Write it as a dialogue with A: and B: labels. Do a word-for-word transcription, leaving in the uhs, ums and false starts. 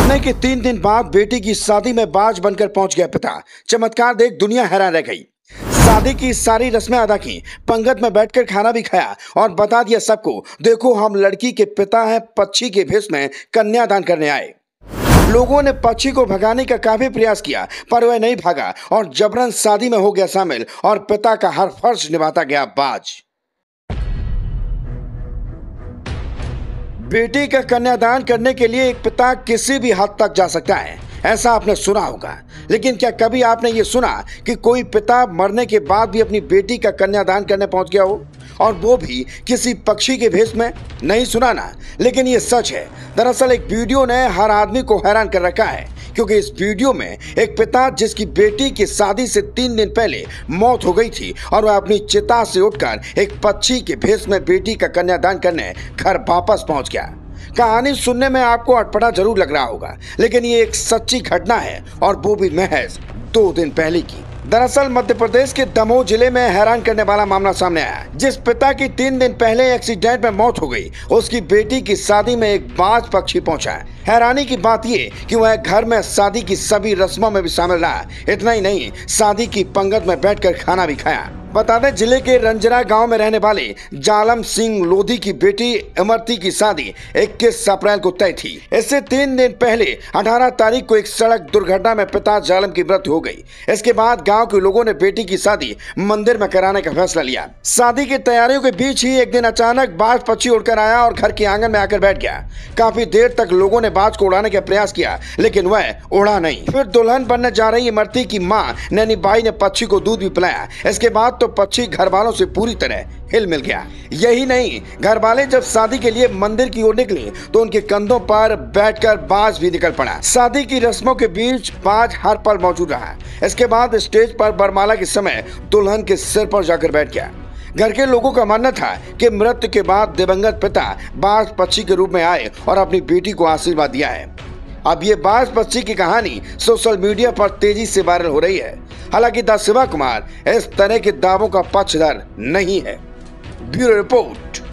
A: मरने के तीन दिन बाद बेटी की शादी में बाज बनकर पहुंच गया पिता। चमत्कार देख दुनिया हैरान रह गई। शादी की सारी रस्में अदा की, पंगत में बैठकर खाना भी खाया और बता दिया सबको, देखो हम लड़की के पिता हैं, पक्षी के भेष में कन्यादान करने आए। लोगों ने पक्षी को भगाने का काफी प्रयास किया पर वह नहीं भागा और जबरन शादी में हो गया शामिल और पिता का हर फर्ज निभाता गया बाज। बेटी का कन्यादान करने के लिए एक पिता किसी भी हद तक जा सकता है, ऐसा आपने सुना होगा। लेकिन क्या कभी आपने ये सुना कि कोई पिता मरने के बाद भी अपनी बेटी का कन्यादान करने पहुंच गया हो, और वो भी किसी पक्षी के भेष में? नहीं सुना ना, लेकिन ये सच है। दरअसल एक वीडियो ने हर आदमी को हैरान कर रखा है, क्योंकि इस वीडियो में एक पिता जिसकी बेटी की शादी से तीन दिन पहले मौत हो गई थी और वह अपनी चिता से उठकर एक पक्षी के भेष में बेटी का कन्यादान करने घर वापस पहुंच गया। कहानी सुनने में आपको अटपटा जरूर लग रहा होगा, लेकिन ये एक सच्ची घटना है और वो भी महज दो दिन पहले की। दरअसल मध्य प्रदेश के दमोह जिले में हैरान करने वाला मामला सामने आया। जिस पिता की तीन दिन पहले एक्सीडेंट में मौत हो गई, उसकी बेटी की शादी में एक बाज पक्षी पहुंचा। हैरानी की बात यह कि वह घर में शादी की सभी रस्मों में भी शामिल रहा। इतना ही नहीं, शादी की पंगत में बैठकर खाना भी खाया। बता दें, जिले के रंजरा गांव में रहने वाले जालम सिंह लोधी की बेटी इमरती की शादी इक्कीस अप्रैल को तय थी। इससे तीन दिन पहले अठारह तारीख को एक सड़क दुर्घटना में पिता जालम की मृत्यु हो गई। इसके बाद गांव के लोगों ने बेटी की शादी मंदिर में कराने का फैसला लिया। शादी की तैयारियों के बीच ही एक दिन अचानक बाज पक्षी उड़कर आया और घर के आंगन में आकर बैठ गया। काफी देर तक लोगों ने बाज को उड़ाने का प्रयास किया, लेकिन वह उड़ा नहीं। फिर दुल्हन बनने जा रही इमरती की माँ नैनी बाई ने पक्षी को दूध भी पिलाया। इसके बाद तो पक्षी घर वालों से पूरी तरह हिल मिल गया। यही नहीं, घर वाले जब शादी के लिए मंदिर की ओर निकले तो उनके कंधों पर बैठकर बाज भी निकल पड़ा। शादी की रस्मों के बीच बाज हर पल मौजूद रहा। इसके बाद स्टेज पर बरमाला के समय दुल्हन के सिर पर जाकर बैठ गया। घर के लोगों का मानना था कि मृत्यु के बाद दिवंगत पिता बाज पक्षी के रूप में आए और अपनी बेटी को आशीर्वाद दिया है। अब ये बाज पक्षी की कहानी सोशल मीडिया पर तेजी से वायरल हो रही है। हालांकि द शिवा कुमार इस तरह के दावों का पक्षधर नहीं है। Bureau report.